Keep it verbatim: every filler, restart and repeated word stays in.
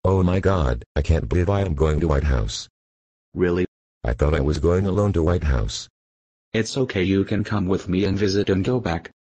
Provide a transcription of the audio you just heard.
Oh my God, I can't believe I am going to White House. Really? I thought I was going alone to White House. It's okay, you can come with me and visit and go back.